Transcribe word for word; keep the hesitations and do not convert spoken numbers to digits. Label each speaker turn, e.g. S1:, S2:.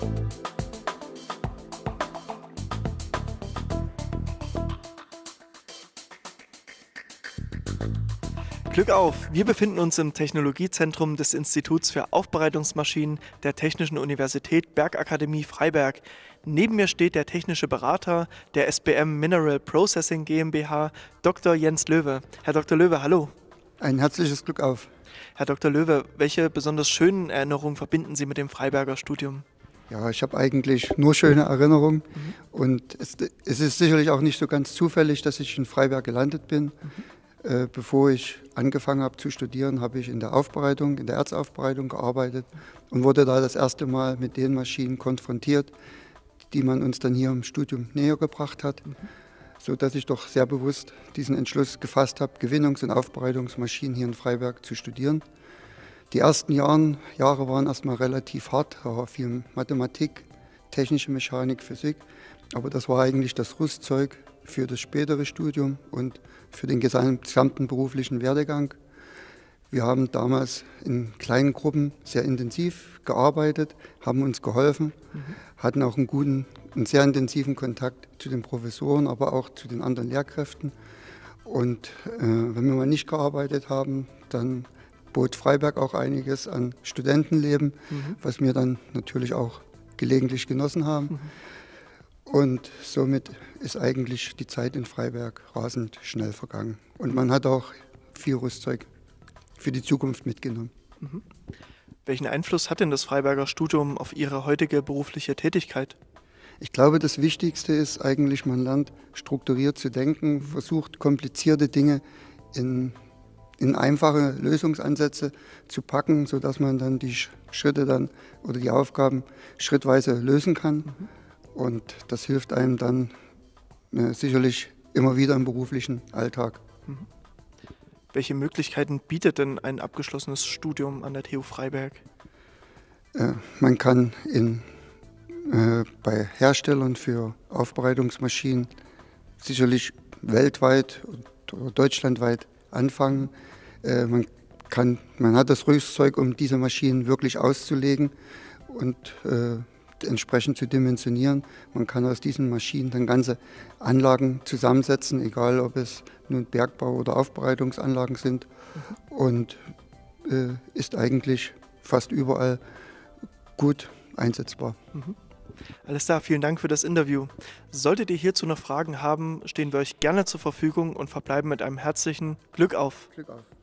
S1: Glück auf! Wir befinden uns im Technologiezentrum des Instituts für Aufbereitungsmaschinen der Technischen Universität Bergakademie Freiberg. Neben mir steht der technische Berater der S B M Mineral Processing GmbH, Doktor Jens Löwe. Herr Doktor Löwe, hallo!
S2: Ein herzliches Glück auf!
S1: Herr Doktor Löwe, welche besonders schönen Erinnerungen verbinden Sie mit dem Freiberger Studium?
S2: Ja, ich habe eigentlich nur schöne Erinnerungen, mhm. und es, es ist sicherlich auch nicht so ganz zufällig, dass ich in Freiberg gelandet bin. Mhm. Äh, bevor ich angefangen habe zu studieren, habe ich in der Aufbereitung, in der Erzaufbereitung gearbeitet und wurde da das erste Mal mit den Maschinen konfrontiert, die man uns dann hier im Studium näher gebracht hat, mhm. sodass ich doch sehr bewusst diesen Entschluss gefasst habe, Gewinnungs- und Aufbereitungsmaschinen hier in Freiberg zu studieren. Die ersten Jahren, Jahre waren erstmal relativ hart, da war viel Mathematik, technische Mechanik, Physik, aber das war eigentlich das Rüstzeug für das spätere Studium und für den gesamten beruflichen Werdegang. Wir haben damals in kleinen Gruppen sehr intensiv gearbeitet, haben uns geholfen, mhm. hatten auch einen guten, einen sehr intensiven Kontakt zu den Professoren, aber auch zu den anderen Lehrkräften. Und äh, wenn wir mal nicht gearbeitet haben, dann bot Freiberg auch einiges an Studentenleben, mhm. was wir dann natürlich auch gelegentlich genossen haben. Mhm. Und somit ist eigentlich die Zeit in Freiberg rasend schnell vergangen. Und man hat auch viel Rüstzeug für die Zukunft mitgenommen.
S1: Mhm. Welchen Einfluss hat denn das Freiberger Studium auf Ihre heutige berufliche Tätigkeit?
S2: Ich glaube, das Wichtigste ist eigentlich, man lernt strukturiert zu denken, versucht komplizierte Dinge in, in einfache Lösungsansätze zu packen, sodass man dann die Schritte dann oder die Aufgaben schrittweise lösen kann. Mhm. Und das hilft einem dann äh, sicherlich immer wieder im beruflichen Alltag.
S1: Mhm. Welche Möglichkeiten bietet denn ein abgeschlossenes Studium an der T U Freiberg?
S2: Äh, man kann in, äh, bei Herstellern für Aufbereitungsmaschinen sicherlich weltweit oder deutschlandweit anfangen. Äh, man, kann, man hat das Rüstzeug, um diese Maschinen wirklich auszulegen und äh, entsprechend zu dimensionieren. Man kann aus diesen Maschinen dann ganze Anlagen zusammensetzen, egal ob es nun Bergbau- oder Aufbereitungsanlagen sind, mhm. und äh, ist eigentlich fast überall gut einsetzbar.
S1: Mhm. Alles klar, vielen Dank für das Interview. Solltet ihr hierzu noch Fragen haben, stehen wir euch gerne zur Verfügung und verbleiben mit einem herzlichen Glück auf.
S2: Glück auf.